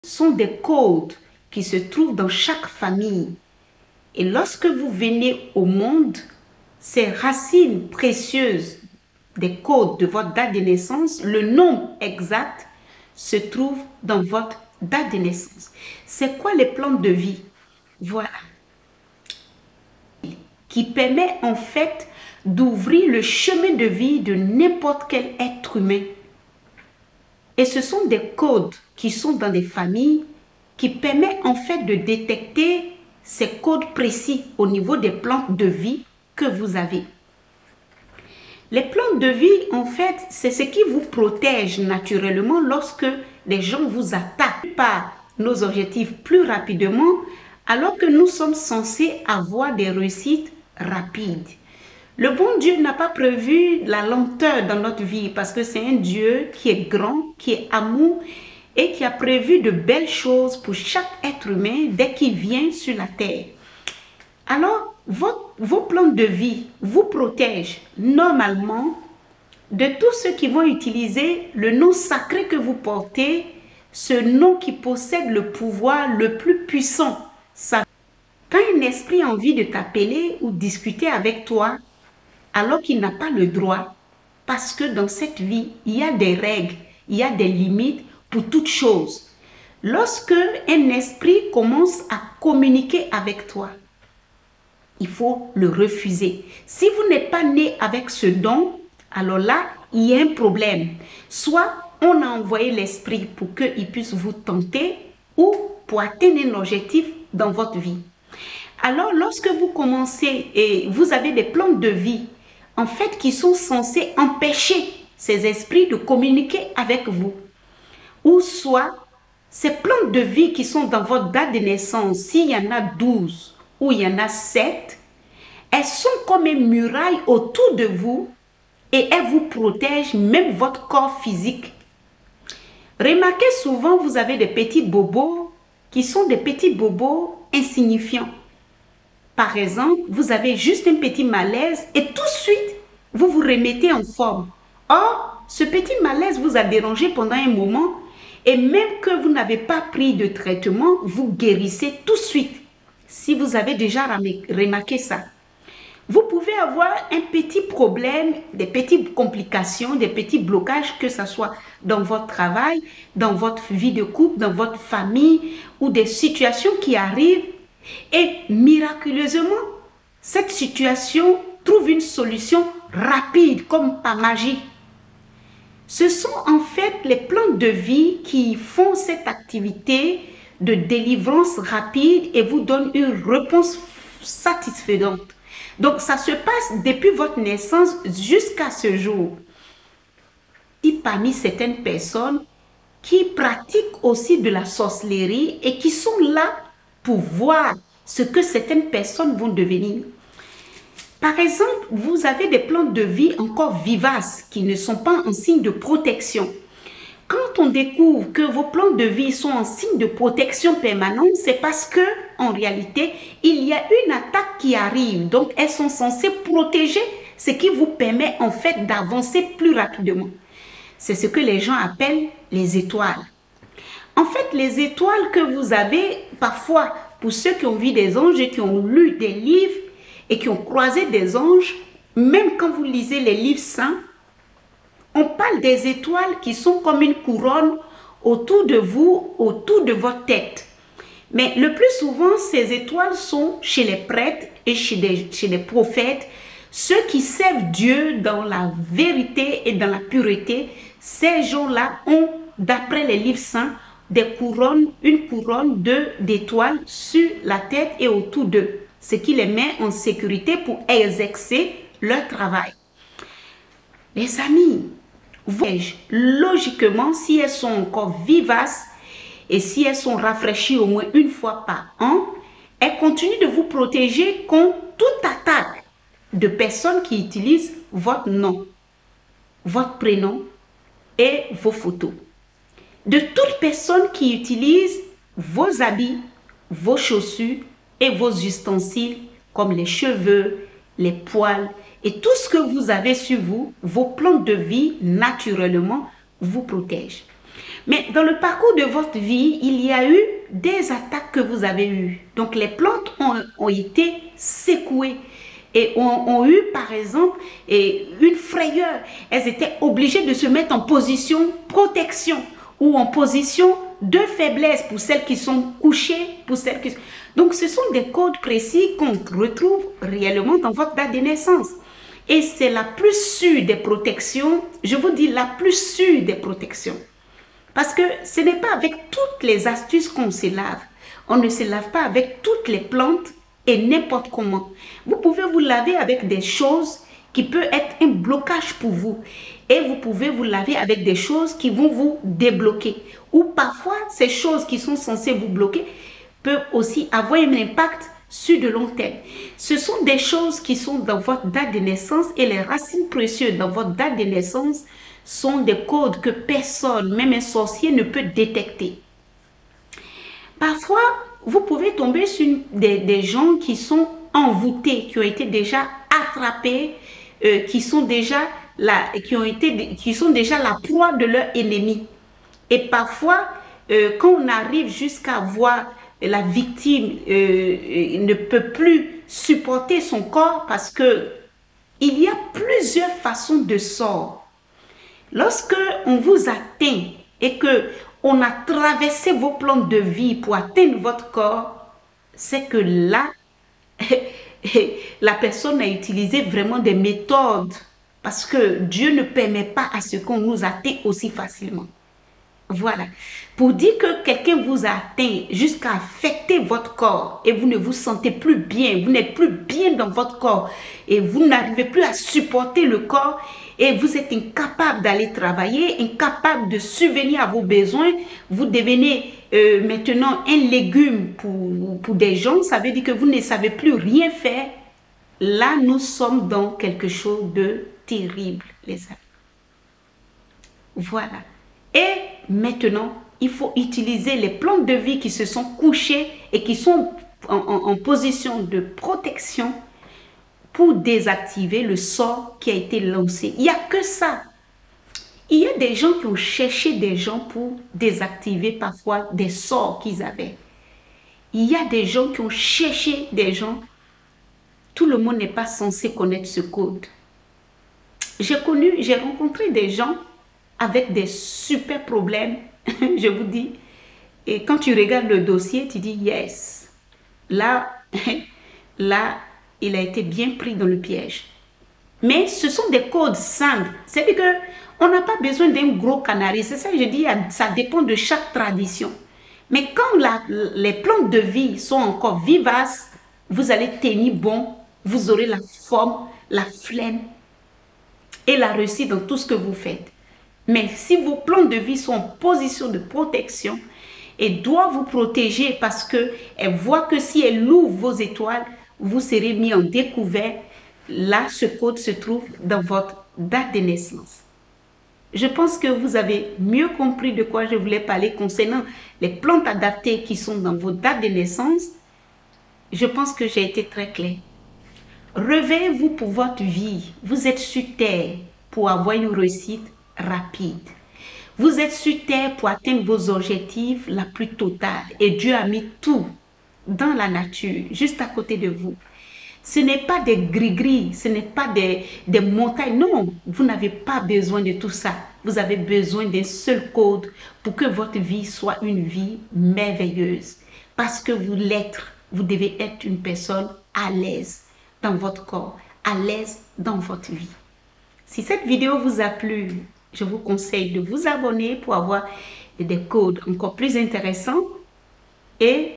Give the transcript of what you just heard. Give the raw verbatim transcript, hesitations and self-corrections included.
sont des codes qui se trouvent dans chaque famille. Et lorsque vous venez au monde, ces racines précieuses des codes de votre date de naissance, le nombre exact se trouve dans votre date de naissance. C'est quoi les plantes de vie? Voilà. Qui permet en fait d'ouvrir le chemin de vie de n'importe quel être humain. Et ce sont des codes qui sont dans des familles qui permettent en fait de détecter ces codes précis au niveau des plantes de vie que vous avez. Les plantes de vie, en fait, c'est ce qui vous protège naturellement lorsque les gens vous attaquent par nos objectifs plus rapidement, alors que nous sommes censés avoir des réussites rapides. Le bon Dieu n'a pas prévu la lenteur dans notre vie parce que c'est un Dieu qui est grand, qui est amour et qui a prévu de belles choses pour chaque être humain dès qu'il vient sur la terre. Alors, vos, vos plantes de vie vous protègent normalement de tous ceux qui vont utiliser le nom sacré que vous portez, ce nom qui possède le pouvoir le plus puissant. Ça, quand un esprit a envie de t'appeler ou discuter avec toi, alors qu'il n'a pas le droit, parce que dans cette vie, il y a des règles, il y a des limites pour toute chose. Lorsque un esprit commence à communiquer avec toi, il faut le refuser. Si vous n'êtes pas né avec ce don, alors là, il y a un problème. Soit on a envoyé l'esprit pour qu'il puisse vous tenter ou pour atteindre un objectif dans votre vie. Alors, lorsque vous commencez et vous avez des plantes de vie, en fait, qui sont censés empêcher ces esprits de communiquer avec vous. Ou soit, ces plantes de vie qui sont dans votre date de naissance, s'il y en a douze ou il y en a sept, elles sont comme une muraille autour de vous et elles vous protègent même votre corps physique. Remarquez souvent, vous avez des petits bobos qui sont des petits bobos insignifiants. Par exemple, vous avez juste un petit malaise et tout de suite, vous vous remettez en forme. Or, ce petit malaise vous a dérangé pendant un moment et même que vous n'avez pas pris de traitement, vous guérissez tout de suite. Si vous avez déjà remarqué ça. Vous pouvez avoir un petit problème, des petites complications, des petits blocages, que ce soit dans votre travail, dans votre vie de couple, dans votre famille ou des situations qui arrivent. Et miraculeusement, cette situation trouve une solution rapide, comme par magie. Ce sont en fait les plantes de vie qui font cette activité de délivrance rapide et vous donnent une réponse satisfaisante. Donc, ça se passe depuis votre naissance jusqu'à ce jour. Et parmi certaines personnes qui pratiquent aussi de la sorcellerie et qui sont là pour voir ce que certaines personnes vont devenir. Par exemple, vous avez des plantes de vie encore vivaces qui ne sont pas en signe de protection. Quand on découvre que vos plantes de vie sont en signe de protection permanente, c'est parce que, en réalité, il y a une attaque qui arrive. Donc, elles sont censées protéger, ce qui vous permet en fait d'avancer plus rapidement. C'est ce que les gens appellent les étoiles. En fait, les étoiles que vous avez, parfois, pour ceux qui ont vu des anges et qui ont lu des livres et qui ont croisé des anges, même quand vous lisez les livres saints, on parle des étoiles qui sont comme une couronne autour de vous, autour de votre tête. Mais le plus souvent, ces étoiles sont chez les prêtres et chez, des, chez les prophètes, ceux qui servent Dieu dans la vérité et dans la pureté. Ces gens-là ont, d'après les livres saints, des couronnes, une couronne d'étoiles sur la tête et autour d'eux, ce qui les met en sécurité pour exercer leur travail. Les amis, logiquement, si elles sont encore vivaces et si elles sont rafraîchies au moins une fois par an, elles continuent de vous protéger contre toute attaque de personnes qui utilisent votre nom, votre prénom et vos photos. De toute personne qui utilise vos habits, vos chaussures et vos ustensiles comme les cheveux, les poils et tout ce que vous avez sur vous, vos plantes de vie naturellement vous protègent. Mais dans le parcours de votre vie, il y a eu des attaques que vous avez eues. Donc les plantes ont, ont été secouées et ont, ont eu par exemple et une frayeur. Elles étaient obligées de se mettre en position protection ou en position de faiblesse pour celles qui sont couchées, pour celles qui... Donc ce sont des codes précis qu'on retrouve réellement dans votre date de naissance. Et c'est la plus sûre des protections, je vous dis la plus sûre des protections. Parce que ce n'est pas avec toutes les astuces qu'on se lave. On ne se lave pas avec toutes les plantes et n'importe comment. Vous pouvez vous laver avec des choses qui peuvent être un blocage pour vous. Et vous pouvez vous laver avec des choses qui vont vous débloquer. Ou parfois, ces choses qui sont censées vous bloquer peuvent aussi avoir un impact sur de long terme. Ce sont des choses qui sont dans votre date de naissance et les racines précieuses dans votre date de naissance sont des codes que personne, même un sorcier, ne peut détecter. Parfois, vous pouvez tomber sur des, des gens qui sont envoûtés, qui ont été déjà attrapés, euh, qui sont déjà la, qui ont été, qui sont déjà la proie de leur ennemi. Et parfois, euh, quand on arrive jusqu'à voir la victime euh, ne peut plus supporter son corps parce que il y a plusieurs façons de sort. Lorsque on vous atteint et que on a traversé vos plans de vie pour atteindre votre corps, c'est que là, la personne a utilisé vraiment des méthodes parce que Dieu ne permet pas à ce qu'on nous atteigne aussi facilement. Voilà. Pour dire que quelqu'un vous a atteint jusqu'à affecter votre corps et vous ne vous sentez plus bien, vous n'êtes plus bien dans votre corps et vous n'arrivez plus à supporter le corps et vous êtes incapable d'aller travailler, incapable de subvenir à vos besoins, vous devenez euh, maintenant un légume pour, pour des gens, ça veut dire que vous ne savez plus rien faire. Là, nous sommes dans quelque chose de terrible, les amis. Voilà. Et maintenant, il faut utiliser les plantes de vie qui se sont couchées et qui sont en, en, en position de protection pour désactiver le sort qui a été lancé. Il n'y a que ça. Il y a des gens qui ont cherché des gens pour désactiver parfois des sorts qu'ils avaient. Il y a des gens qui ont cherché des gens. Tout le monde n'est pas censé connaître ce code. J'ai connu, j'ai rencontré des gens avec des super problèmes, je vous dis. Et quand tu regardes le dossier, tu dis yes. Là, là, il a été bien pris dans le piège. Mais ce sont des codes simples. C'est-à-dire qu'on n'a pas besoin d'un gros canari. C'est ça que je dis, ça dépend de chaque tradition. Mais quand la, les plantes de vie sont encore vivaces, vous allez tenir bon, vous aurez la forme, la flemme et la réussite dans tout ce que vous faites. Mais si vos plantes de vie sont en position de protection et doivent vous protéger parce qu'elles voient que si elles ouvrent vos étoiles, vous serez mis en découvert. Là, ce code se trouve dans votre date de naissance. Je pense que vous avez mieux compris de quoi je voulais parler concernant les plantes adaptées qui sont dans vos dates de naissance. Je pense que j'ai été très claire. Réveillez-vous pour votre vie. Vous êtes sur terre pour avoir une réussite rapide. Vous êtes sur terre pour atteindre vos objectifs la plus totale. Et Dieu a mis tout dans la nature, juste à côté de vous. Ce n'est pas des gris-gris, ce n'est pas des, des montagnes. Non, vous n'avez pas besoin de tout ça. Vous avez besoin d'un seul code pour que votre vie soit une vie merveilleuse. Parce que vous l'êtes, vous devez être une personne à l'aise dans votre corps, à l'aise dans votre vie. Si cette vidéo vous a plu, je vous conseille de vous abonner pour avoir des codes encore plus intéressants et